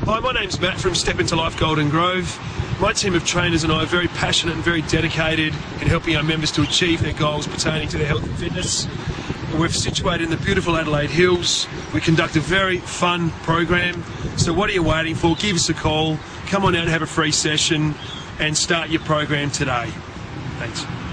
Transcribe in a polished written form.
Hi, my name's Matt from Step Into Life Golden Grove. My team of trainers and I are very passionate and very dedicated in helping our members to achieve their goals pertaining to their health and fitness. We're situated in the beautiful Adelaide Hills. We conduct a very fun program. So what are you waiting for? Give us a call. Come on out and have a free session and start your program today. Thanks.